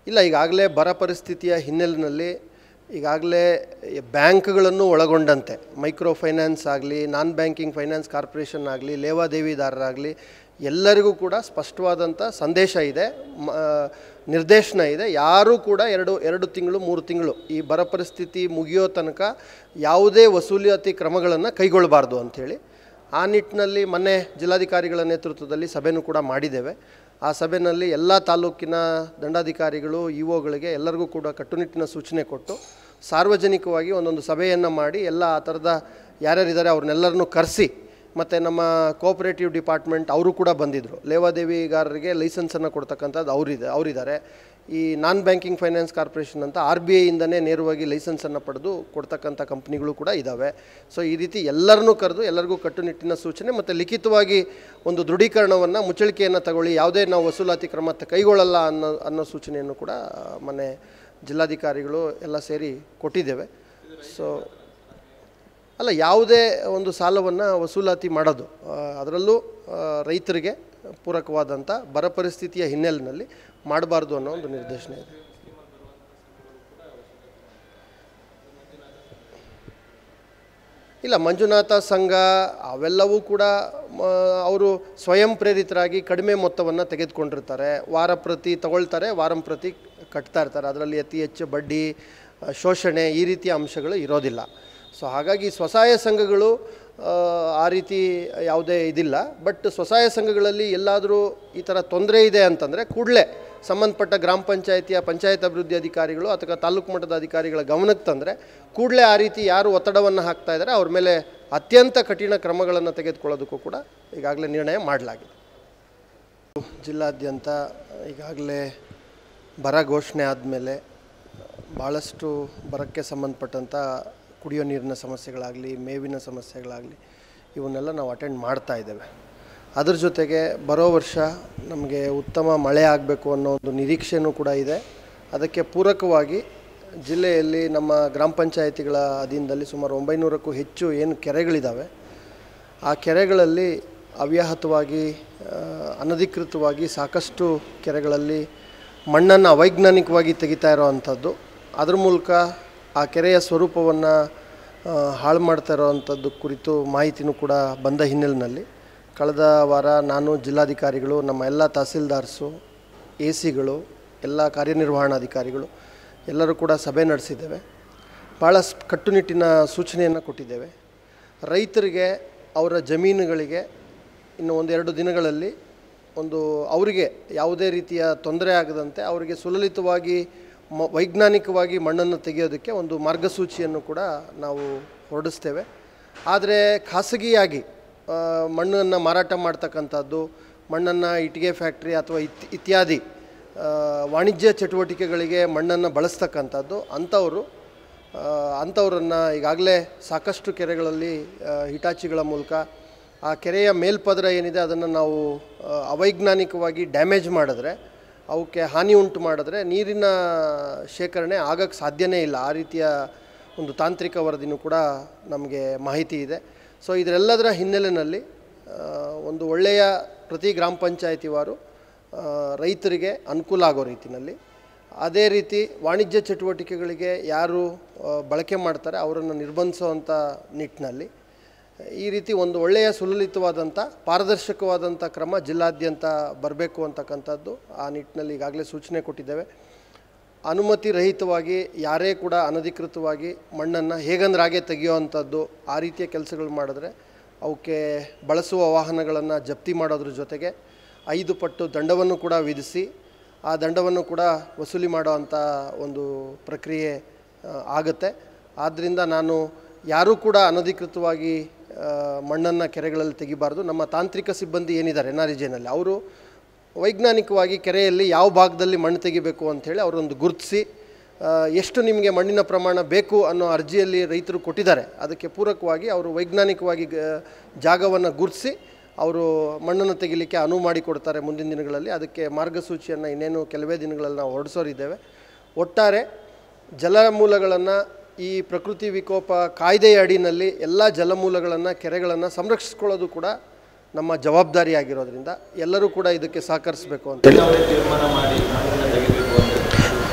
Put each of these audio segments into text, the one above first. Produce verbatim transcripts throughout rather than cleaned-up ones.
ಇಲ್ಲ, ಈಗಾಗಲೇ ಬರ ಪರಿಸ್ಥಿತಿಯ ಹಿನ್ನೆಲೆಯಲ್ಲಿ ಈಗಾಗಲೇ ಬ್ಯಾಂಕ್ಗಳನ್ನು ಒಳಗೊಂಡಂತೆ ಮೈಕ್ರೋ ಫೈನಾನ್ಸ್ ಆಗಲಿ, ನಾನ್ ಬ್ಯಾಂಕಿಂಗ್ ಫೈನಾನ್ಸ್ ಕಾರ್ಪೊರೇಷನ್ ಆಗಲಿ, ಲೇವಾದೇವಿದಾರರಾಗಲಿ ಎಲ್ಲರಿಗೂ ಕೂಡ ಸ್ಪಷ್ಟವಾದಂಥ ಸಂದೇಶ ಇದೆ, ನಿರ್ದೇಶನ ಇದೆ. ಯಾರೂ ಕೂಡ ಎರಡು ಎರಡು ತಿಂಗಳು ಮೂರು ತಿಂಗಳು ಈ ಬರ ಪರಿಸ್ಥಿತಿ ಮುಗಿಯೋ ತನಕ ಯಾವುದೇ ವಸೂಲಾತಿ ಕ್ರಮಗಳನ್ನು ಕೈಗೊಳ್ಳಬಾರ್ದು ಅಂಥೇಳಿ ಆ ನಿಟ್ಟಿನಲ್ಲಿ ಮೊನ್ನೆ ಜಿಲ್ಲಾಧಿಕಾರಿಗಳ ನೇತೃತ್ವದಲ್ಲಿ ಸಭೆನೂ ಕೂಡ ಮಾಡಿದ್ದೇವೆ. ಆ ಸಭೆಯಲ್ಲಿ ಎಲ್ಲ ತಾಲೂಕಿನ ದಂಡಾಧಿಕಾರಿಗಳು, ಇ ಒಗಳಿಗೆ ಎಲ್ಲರಿಗೂ ಕೂಡ ಕಟ್ಟುನಿಟ್ಟಿನ ಸೂಚನೆ ಕೊಟ್ಟು ಸಾರ್ವಜನಿಕವಾಗಿ ಒಂದೊಂದು ಸಭೆಯನ್ನು ಮಾಡಿ ಎಲ್ಲ ಆ ಥರದ ಯಾರ್ಯಾರಿದ್ದಾರೆ ಅವ್ರನ್ನೆಲ್ಲರನ್ನೂ ಕರೆಸಿ, ಮತ್ತು ನಮ್ಮ ಕೋಆಪರೇಟಿವ್ ಡಿಪಾರ್ಟ್ಮೆಂಟ್ ಅವರು ಕೂಡ ಬಂದಿದ್ದರು. ಲೇವಾದೇವಿಗಾರರಿಗೆ ಲೈಸೆನ್ಸನ್ನು ಕೊಡ್ತಕ್ಕಂಥದ್ದು ಅವರಿದೆ ಅವರಿದ್ದಾರೆ ಈ ನಾನ್ ಬ್ಯಾಂಕಿಂಗ್ ಫೈನಾನ್ಸ್ ಕಾರ್ಪೊರೇಷನ್ ಅಂತ ಆರ್ ಬಿ ಐಯಿಂದನೇ ನೇರವಾಗಿ ಲೈಸೆನ್ಸನ್ನು ಪಡೆದು ಕೊಡ್ತಕ್ಕಂಥ ಕಂಪ್ನಿಗಳು ಕೂಡ ಇದ್ದಾವೆ. ಸೊ ಈ ರೀತಿ ಎಲ್ಲರನ್ನೂ ಕರೆದು ಎಲ್ಲರಿಗೂ ಕಟ್ಟುನಿಟ್ಟಿನ ಸೂಚನೆ ಮತ್ತು ಲಿಖಿತವಾಗಿ ಒಂದು ದೃಢೀಕರಣವನ್ನು, ಮುಚ್ಚಳಿಕೆಯನ್ನು ತಗೊಳ್ಳಿ, ಯಾವುದೇ ನಾವು ವಸೂಲಾತಿ ಕ್ರಮ ಕೈಗೊಳ್ಳಲ್ಲ ಅನ್ನೋ ಅನ್ನೋ ಸೂಚನೆಯನ್ನು ಕೂಡ ಮೊನ್ನೆ ಜಿಲ್ಲಾಧಿಕಾರಿಗಳು ಎಲ್ಲ ಸೇರಿ ಕೊಟ್ಟಿದ್ದೇವೆ. ಸೊ ಅಲ್ಲ, ಯಾವುದೇ ಒಂದು ಸಾಲವನ್ನು ವಸೂಲಾತಿ ಮಾಡೋದು, ಅದರಲ್ಲೂ ರೈತರಿಗೆ ಪೂರಕವಾದಂಥ ಬರ ಪರಿಸ್ಥಿತಿಯ ಹಿನ್ನೆಲೆಯಲ್ಲಿ ಮಾಡಬಾರ್ದು ಅನ್ನೋ ಒಂದು ನಿರ್ದೇಶನ ಇದೆ. ಇಲ್ಲ, ಮಂಜುನಾಥ ಸಂಘ ಅವೆಲ್ಲವೂ ಕೂಡ ಅವರು ಸ್ವಯಂ ಪ್ರೇರಿತರಾಗಿ ಕಡಿಮೆ ಮೊತ್ತವನ್ನು ತೆಗೆದುಕೊಂಡಿರ್ತಾರೆ, ವಾರ ಪ್ರತಿ ತಗೊಳ್ತಾರೆ, ವಾರಂ ಪ್ರತಿ ಕಟ್ತಾ ಇರ್ತಾರೆ. ಅದರಲ್ಲಿ ಅತಿ ಹೆಚ್ಚು ಬಡ್ಡಿ, ಶೋಷಣೆ ಈ ರೀತಿಯ ಅಂಶಗಳು ಇರೋದಿಲ್ಲ. ಸೊ ಹಾಗಾಗಿ ಸ್ವಸಹಾಯ ಸಂಘಗಳು ಆ ರೀತಿ ಯಾವುದೇ ಇದಿಲ್ಲ. ಬಟ್ ಸ್ವಸಹಾಯ ಸಂಘಗಳಲ್ಲಿ ಎಲ್ಲಾದರೂ ಈ ಥರ ತೊಂದರೆ ಇದೆ ಅಂತಂದರೆ ಕೂಡಲೇ ಸಂಬಂಧಪಟ್ಟ ಗ್ರಾಮ ಪಂಚಾಯಿತಿಯ ಪಂಚಾಯತ್ ಅಭಿವೃದ್ಧಿ ಅಧಿಕಾರಿಗಳು ಅಥವಾ ತಾಲೂಕು ಮಟ್ಟದ ಅಧಿಕಾರಿಗಳ ಗಮನಕ್ಕೆ ತಂದರೆ ಕೂಡಲೇ ಆ ರೀತಿ ಯಾರು ಒತ್ತಡವನ್ನು ಹಾಕ್ತಾ ಇದ್ದಾರೆ ಅವ್ರ ಮೇಲೆ ಅತ್ಯಂತ ಕಠಿಣ ಕ್ರಮಗಳನ್ನು ತೆಗೆದುಕೊಳ್ಳೋದಕ್ಕೂ ಕೂಡ ಈಗಾಗಲೇ ನಿರ್ಣಯ ಮಾಡಲಾಗಿದೆ. ಜಿಲ್ಲಾದ್ಯಂತ ಈಗಾಗಲೇ ಬರ ಘೋಷಣೆ ಆದಮೇಲೆ ಭಾಳಷ್ಟು ಬರಕ್ಕೆ ಸಂಬಂಧಪಟ್ಟಂಥ ಕುಡಿಯೋ ನೀರಿನ ಸಮಸ್ಯೆಗಳಾಗಲಿ, ಮೇವಿನ ಸಮಸ್ಯೆಗಳಾಗಲಿ ಇವನ್ನೆಲ್ಲ ನಾವು ಅಟೆಂಡ್ ಮಾಡ್ತಾ ಇದ್ದೇವೆ. ಅದ್ರ ಜೊತೆಗೆ ಬರೋ ವರ್ಷ ನಮಗೆ ಉತ್ತಮ ಮಳೆ ಆಗಬೇಕು ಅನ್ನೋ ಒಂದು ನಿರೀಕ್ಷೆಯೂ ಕೂಡ ಇದೆ. ಅದಕ್ಕೆ ಪೂರಕವಾಗಿ ಜಿಲ್ಲೆಯಲ್ಲಿ ನಮ್ಮ ಗ್ರಾಮ ಪಂಚಾಯಿತಿಗಳ ಅಧೀನದಲ್ಲಿ ಸುಮಾರು ಒಂಬೈನೂರಕ್ಕೂ ಹೆಚ್ಚು ಏನು ಕೆರೆಗಳಿದ್ದಾವೆ, ಆ ಕೆರೆಗಳಲ್ಲಿ ಅವ್ಯಾಹತವಾಗಿ ಅನಧಿಕೃತವಾಗಿ ಸಾಕಷ್ಟು ಕೆರೆಗಳಲ್ಲಿ ಮಣ್ಣನ್ನು ಅವೈಜ್ಞಾನಿಕವಾಗಿ ತೆಗಿತಾ ಇರೋ ಅಂಥದ್ದು, ಅದ್ರ ಮೂಲಕ ಆ ಕೆರೆಯ ಸ್ವರೂಪವನ್ನು ಹಾಳು ಮಾಡ್ತಾ ಇರೋವಂಥದ್ದು ಕುರಿತು ಮಾಹಿತಿನೂ ಕೂಡ ಬಂದ ಹಿನ್ನೆಲೆಯಲ್ಲಿ ಕಳೆದ ವಾರ ನಾನು, ಜಿಲ್ಲಾಧಿಕಾರಿಗಳು, ನಮ್ಮ ಎಲ್ಲ ತಹಸೀಲ್ದಾರ್ಸು, ಎ ಸಿಗಳು, ಎಲ್ಲ ಕಾರ್ಯನಿರ್ವಹಣಾಧಿಕಾರಿಗಳು ಎಲ್ಲರೂ ಕೂಡ ಸಭೆ ನಡೆಸಿದ್ದೇವೆ. ಭಾಳ ಕಟ್ಟುನಿಟ್ಟಿನ ಸೂಚನೆಯನ್ನು ಕೊಟ್ಟಿದ್ದೇವೆ. ರೈತರಿಗೆ ಅವರ ಜಮೀನುಗಳಿಗೆ ಇನ್ನು ಒಂದೆರಡು ದಿನಗಳಲ್ಲಿ ಒಂದು ಅವರಿಗೆ ಯಾವುದೇ ರೀತಿಯ ತೊಂದರೆ ಆಗದಂತೆ ಅವರಿಗೆ ಸುಲಲಿತವಾಗಿ ಮ ವೈಜ್ಞಾನಿಕವಾಗಿ ಮಣ್ಣನ್ನು ತೆಗೆಯೋದಕ್ಕೆ ಒಂದು ಮಾರ್ಗಸೂಚಿಯನ್ನು ಕೂಡ ನಾವು ಹೊರಡಿಸ್ತೇವೆ. ಆದರೆ ಖಾಸಗಿಯಾಗಿ ಮಣ್ಣನ್ನು ಮಾರಾಟ ಮಾಡ್ತಕ್ಕಂಥದ್ದು, ಮಣ್ಣನ್ನು ಇಟ್ಟಿಗೆ ಫ್ಯಾಕ್ಟ್ರಿ ಅಥವಾ ಇತ್ ಇತ್ಯಾದಿ ವಾಣಿಜ್ಯ ಚಟುವಟಿಕೆಗಳಿಗೆ ಮಣ್ಣನ್ನು ಬಳಸ್ತಕ್ಕಂಥದ್ದು ಅಂಥವರು ಅಂಥವ್ರನ್ನು ಈಗಾಗಲೇ ಸಾಕಷ್ಟು ಕೆರೆಗಳಲ್ಲಿ ಹಿಟಾಚಿಗಳ ಮೂಲಕ ಆ ಕೆರೆಯ ಮೇಲ್ಪದರ ಏನಿದೆ ಅದನ್ನು ನಾವು ಅವೈಜ್ಞಾನಿಕವಾಗಿ ಡ್ಯಾಮೇಜ್ ಮಾಡಿದ್ರೆ, ಅವಕ್ಕೆ ಹಾನಿ ಉಂಟು ಮಾಡಿದ್ರೆ ನೀರಿನ ಶೇಖರಣೆ ಆಗೋಕ್ಕೆ ಸಾಧ್ಯನೇ ಇಲ್ಲ. ಆ ರೀತಿಯ ಒಂದು ತಾಂತ್ರಿಕ ವರದಿನೂ ಕೂಡ ನಮಗೆ ಮಾಹಿತಿ ಇದೆ. ಸೊ ಇದರೆಲ್ಲದರ ಹಿನ್ನೆಲೆಯಲ್ಲಿ ಒಂದು ಒಳ್ಳೆಯ ಪ್ರತಿ ಗ್ರಾಮ ಪಂಚಾಯಿತಿವಾರು ರೈತರಿಗೆ ಅನುಕೂಲ ಆಗೋ ರೀತಿಯಲ್ಲಿ, ಅದೇ ರೀತಿ ವಾಣಿಜ್ಯ ಚಟುವಟಿಕೆಗಳಿಗೆ ಯಾರು ಬಳಕೆ ಮಾಡ್ತಾರೆ ಅವರನ್ನು ನಿರ್ಬಂಧಿಸುವಂಥ ನಿಟ್ಟಿನಲ್ಲಿ ಈ ರೀತಿ ಒಂದು ಒಳ್ಳೆಯ ಸುಲಲಿತವಾದಂಥ ಪಾರದರ್ಶಕವಾದಂಥ ಕ್ರಮ ಜಿಲ್ಲಾದ್ಯಂತ ಬರಬೇಕು ಅಂತಕ್ಕಂಥದ್ದು ಆ ನಿಟ್ಟಿನಲ್ಲಿ ಈಗಾಗಲೇ ಸೂಚನೆ ಕೊಟ್ಟಿದ್ದೇವೆ. ಅನುಮತಿ ರಹಿತವಾಗಿ ಯಾರೇ ಕೂಡ ಅನಧಿಕೃತವಾಗಿ ಮಣ್ಣನ್ನು ಹೇಗಂದ್ರೆ ಹಾಗೆ ತೆಗೆಯುವಂಥದ್ದು ಆ ರೀತಿಯ ಕೆಲಸಗಳು ಮಾಡಿದ್ರೆ ಅವಕ್ಕೆ ಬಳಸುವ ವಾಹನಗಳನ್ನು ಜಪ್ತಿ ಮಾಡೋದ್ರ ಜೊತೆಗೆ ಐದು ಪಟ್ಟು ದಂಡವನ್ನು ಕೂಡ ವಿಧಿಸಿ ಆ ದಂಡವನ್ನು ಕೂಡ ವಸೂಲಿ ಮಾಡೋವಂಥ ಒಂದು ಪ್ರಕ್ರಿಯೆ ಆಗುತ್ತೆ. ಆದ್ದರಿಂದ ನಾನು ಯಾರೂ ಕೂಡ ಅನಧಿಕೃತವಾಗಿ ಮಣ್ಣನ್ನು ಕೆರೆಗಳಲ್ಲಿ ತೆಗಿಬಾರ್ದು. ನಮ್ಮ ತಾಂತ್ರಿಕ ಸಿಬ್ಬಂದಿ ಏನಿದ್ದಾರೆ ಎನ್ ಆರ್ ಇ ಜೆನಲ್ಲಿ ಅವರು ವೈಜ್ಞಾನಿಕವಾಗಿ ಕೆರೆಯಲ್ಲಿ ಯಾವ ಭಾಗದಲ್ಲಿ ಮಣ್ಣು ತೆಗಿಬೇಕು ಅಂಥೇಳಿ ಅವರೊಂದು ಗುರುತಿಸಿ ಎಷ್ಟು ನಿಮಗೆ ಮಣ್ಣಿನ ಪ್ರಮಾಣ ಬೇಕು ಅನ್ನೋ ಅರ್ಜಿಯಲ್ಲಿ ರೈತರು ಕೊಟ್ಟಿದ್ದಾರೆ, ಅದಕ್ಕೆ ಪೂರಕವಾಗಿ ಅವರು ವೈಜ್ಞಾನಿಕವಾಗಿ ಜಾಗವನ್ನು ಗುರುತಿಸಿ ಅವರು ಮಣ್ಣನ್ನು ತೆಗಿಲಿಕ್ಕೆ ಅನುವು ಮಾಡಿಕೊಡ್ತಾರೆ ಮುಂದಿನ ದಿನಗಳಲ್ಲಿ. ಅದಕ್ಕೆ ಮಾರ್ಗಸೂಚಿಯನ್ನು ಇನ್ನೇನು ಕೆಲವೇ ದಿನಗಳಲ್ಲಿ ನಾವು ಹೊರಡಿಸೋರಿದ್ದೇವೆ. ಒಟ್ಟಾರೆ ಜಲಮೂಲಗಳನ್ನು ಈ ಪ್ರಕೃತಿ ವಿಕೋಪ ಕಾಯ್ದೆಯ ಅಡಿನಲ್ಲಿ ಎಲ್ಲ ಜಲಮೂಲಗಳನ್ನು, ಕೆರೆಗಳನ್ನು ಸಂರಕ್ಷಿಸ್ಕೊಳ್ಳೋದು ಕೂಡ ನಮ್ಮ ಜವಾಬ್ದಾರಿಯಾಗಿರೋದ್ರಿಂದ ಎಲ್ಲರೂ ಕೂಡ ಇದಕ್ಕೆ ಸಹಕರಿಸಬೇಕು ಅಂತ ತೀರ್ಮಾನ ಮಾಡಿ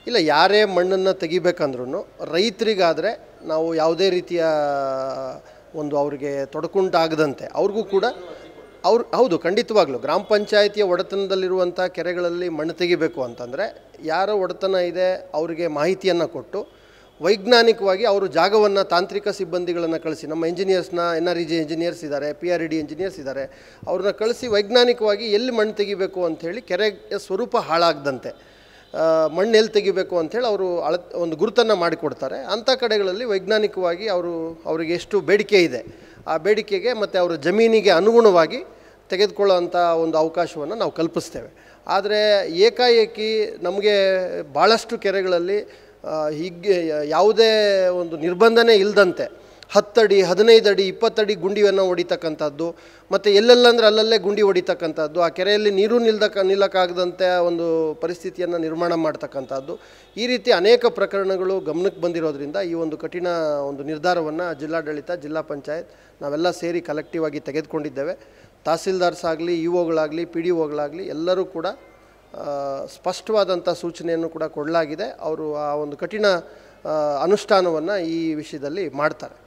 ಇಲ್ಲ, ಯಾರೇ ಮಣ್ಣನ್ನು ತೆಗಿಬೇಕಂದ್ರೂ ರೈತರಿಗಾದರೆ ನಾವು ಯಾವುದೇ ರೀತಿಯ ಒಂದು ಅವರಿಗೆ ತೊಡಕುಂಟಾಗದಂತೆ ಅವ್ರಿಗೂ ಕೂಡ ಅವ್ರು ಹೌದು ಖಂಡಿತವಾಗ್ಲೂ ಗ್ರಾಮ ಪಂಚಾಯಿತಿಯ ಒಡೆತನದಲ್ಲಿರುವಂಥ ಕೆರೆಗಳಲ್ಲಿ ಮಣ್ಣು ತೆಗಿಬೇಕು ಅಂತಂದರೆ ಯಾರ ಒಡೆತನ ಇದೆ ಅವರಿಗೆ ಮಾಹಿತಿಯನ್ನು ಕೊಟ್ಟು ವೈಜ್ಞಾನಿಕವಾಗಿ ಅವರು ಜಾಗವನ್ನು ತಾಂತ್ರಿಕ ಸಿಬ್ಬಂದಿಗಳನ್ನು ಕಳಿಸಿ, ನಮ್ಮ ಇಂಜಿನಿಯರ್ಸ್ನ N R E G engineers ಇದ್ದಾರೆ, P R E D engineers ಇದ್ದಾರೆ, ಅವ್ರನ್ನ ಕಳಿಸಿ ವೈಜ್ಞಾನಿಕವಾಗಿ ಎಲ್ಲಿ ಮಣ್ಣು ತೆಗಿಬೇಕು ಅಂಥೇಳಿ ಕೆರೆಯ ಸ್ವರೂಪ ಹಾಳಾಗದಂತೆ ಮಣ್ಣು ಎಲ್ಲಿ ತೆಗಿಬೇಕು ಅಂಥೇಳಿ ಅವರು ಅಳ ಒಂದು ಗುರುತನ್ನು ಮಾಡಿಕೊಡ್ತಾರೆ. ಅಂಥ ಕಡೆಗಳಲ್ಲಿ ವೈಜ್ಞಾನಿಕವಾಗಿ ಅವರು ಅವರಿಗೆ ಎಷ್ಟು ಬೇಡಿಕೆ ಇದೆ ಆ ಬೇಡಿಕೆಗೆ ಮತ್ತು ಅವರ ಜಮೀನಿಗೆ ಅನುಗುಣವಾಗಿ ತೆಗೆದುಕೊಳ್ಳೋವಂಥ ಒಂದು ಅವಕಾಶವನ್ನು ನಾವು ಕಲ್ಪಿಸ್ತೇವೆ. ಆದರೆ ಏಕಾಏಕಿ ನಮಗೆ ಭಾಳಷ್ಟು ಕೆರೆಗಳಲ್ಲಿ ಹೀಗೆ ಯಾವುದೇ ಒಂದು ನಿರ್ಬಂಧನೆ ಇಲ್ಲದಂತೆ ಹತ್ತಡಿ ಹದಿನೈದು ಅಡಿ ಇಪ್ಪತ್ತಡಿ ಗುಂಡಿಯನ್ನು ಹೊಡಿತಕ್ಕಂಥದ್ದು ಮತ್ತು ಎಲ್ಲೆಲ್ಲಂದ್ರೆ ಅಲ್ಲಲ್ಲೇ ಗುಂಡಿ ಹೊಡಿತಕ್ಕಂಥದ್ದು, ಆ ಕೆರೆಯಲ್ಲಿ ನೀರು ನಿಲ್ದಕ್ಕ ನಿಲ್ಲಕ್ಕಾಗದಂತೆ ಒಂದು ಪರಿಸ್ಥಿತಿಯನ್ನು ನಿರ್ಮಾಣ ಮಾಡ್ತಕ್ಕಂಥದ್ದು, ಈ ರೀತಿ ಅನೇಕ ಪ್ರಕರಣಗಳು ಗಮನಕ್ಕೆ ಬಂದಿರೋದ್ರಿಂದ ಈ ಒಂದು ಕಠಿಣ ಒಂದು ನಿರ್ಧಾರವನ್ನು ಜಿಲ್ಲಾಡಳಿತ, ಜಿಲ್ಲಾ ಪಂಚಾಯತ್ ನಾವೆಲ್ಲ ಸೇರಿ ಕಲೆಕ್ಟಿವ್ ಆಗಿ ತೆಗೆದುಕೊಂಡಿದ್ದೇವೆ. ತಹಸೀಲ್ದಾರ್ಸ್ ಆಗಲಿ, ಇ ಒಗಳಾಗಲಿ, ಪಿ ಡಿ ಒಗಳಾಗಲಿ ಎಲ್ಲರೂ ಕೂಡ ಸ್ಪಷ್ಟವಾದಂಥ ಸೂಚನೆಯನ್ನು ಕೂಡ ಕೊಡಲಾಗಿದೆ. ಅವರು ಆ ಒಂದು ಕಠಿಣ ಅನುಷ್ಠಾನವನ್ನು ಈ ವಿಷಯದಲ್ಲಿ ಮಾಡ್ತಾರೆ.